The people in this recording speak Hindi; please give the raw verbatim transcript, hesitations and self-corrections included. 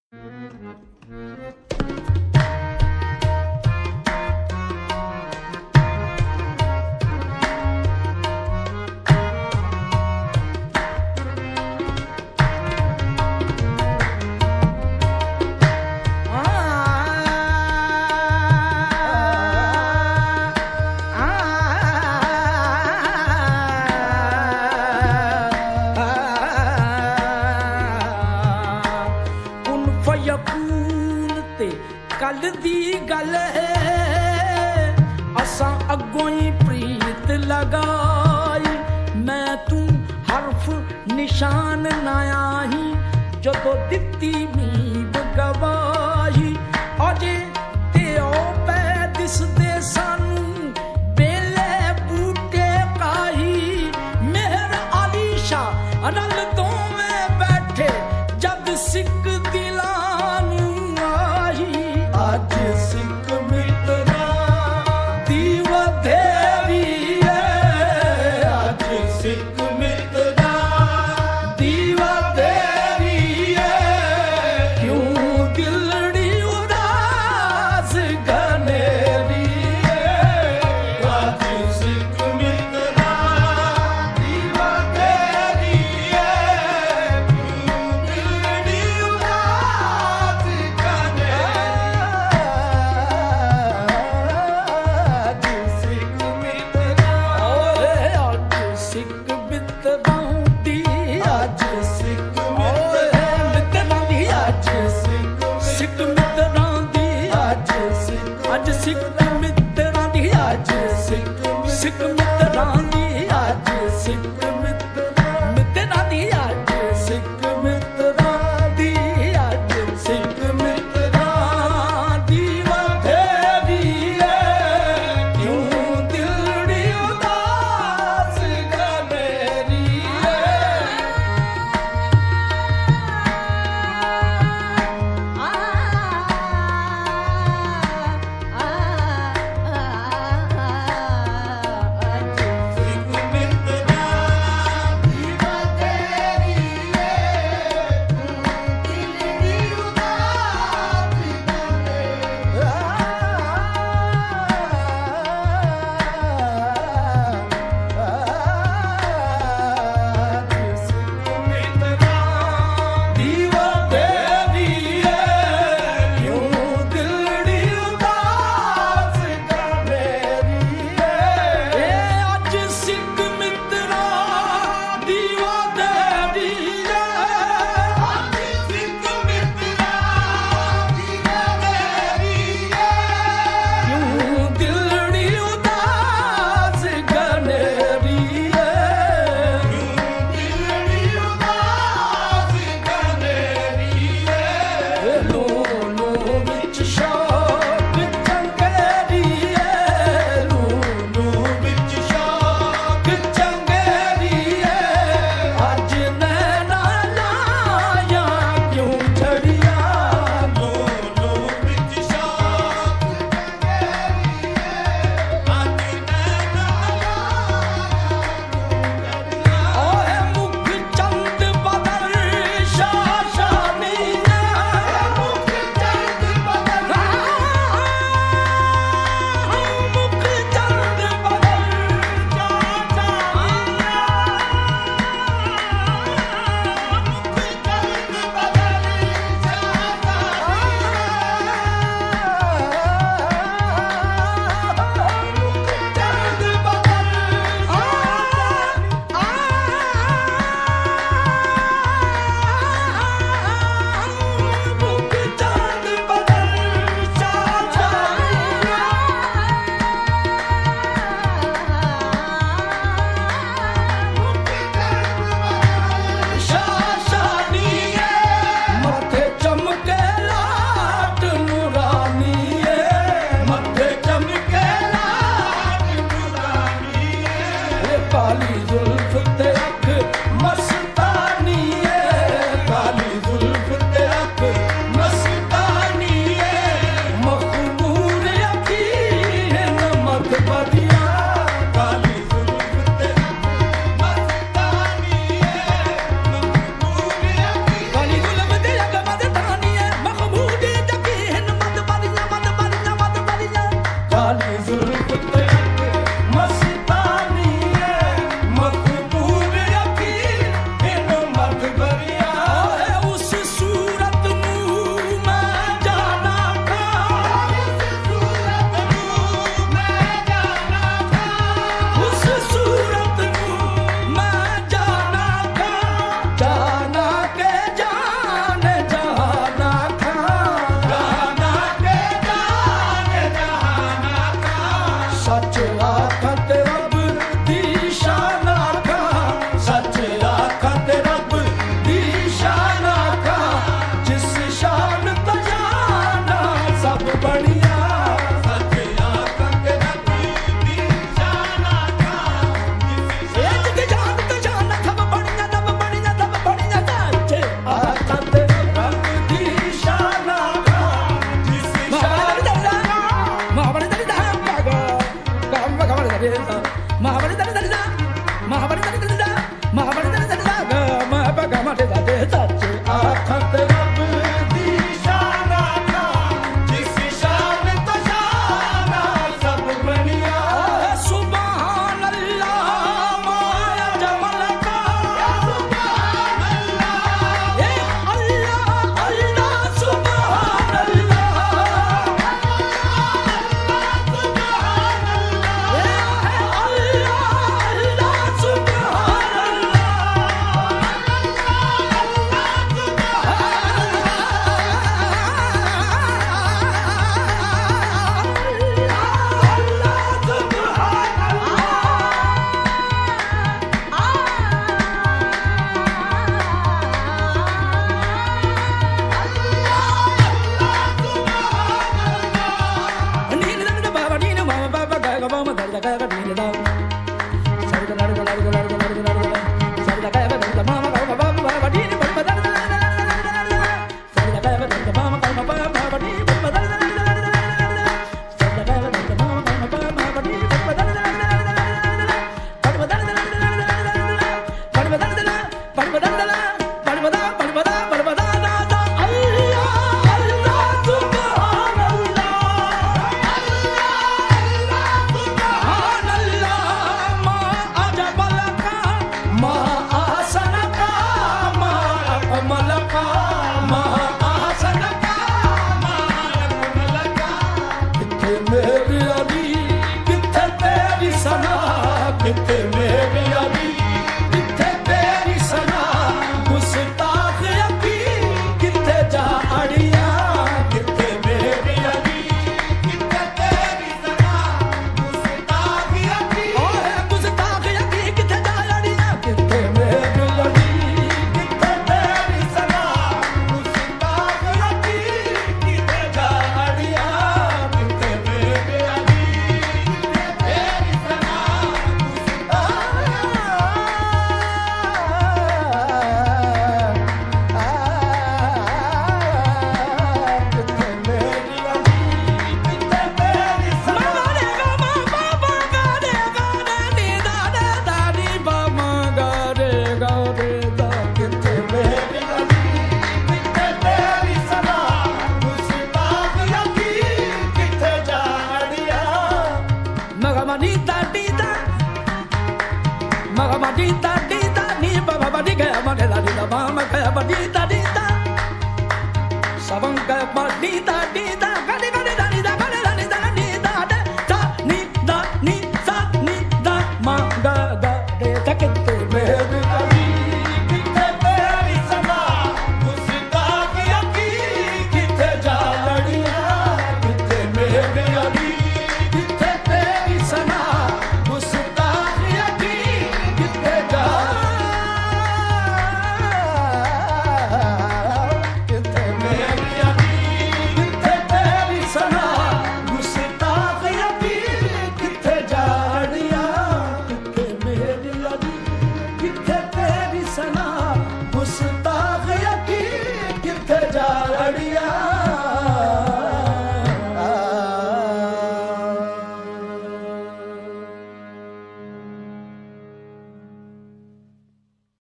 कल दी गल है असां अगों ही प्रीत लगाई मैं तू हरफ निशान ना ही जदों दित्ती मीब गवाही अजे ते ओ पै दिसदे सानू बेले बूटे काही मेहर अली शाह रल दोवें बैठे जद सिक दिलां ah अड़िया किथे मेरी अड़ी किथे तेरी सना गुस्ताख अड़ी ओए गुस्ताख अड़ी किथे जा अड़िया किथे मेरी अड़ी किथे तेरी सना गुस्ताख अड़ी किथे जा अड़िया किथे मेरी अड़ी किथे तेरी सना Sabangka badita dita gadi gadi dani da gadi dani da ni da de ta ni da ni sa ni da ma ga ga de ta kitte मेरी अड़ी किथे तेरी सना गुस्ताख अड़ी किथे जा अड़िया किथे मेरी अड़ी किथे तेरी सना गुस्ताख अड़ी किथे जा गुस्ताख अड़ी किथे जा अड़ी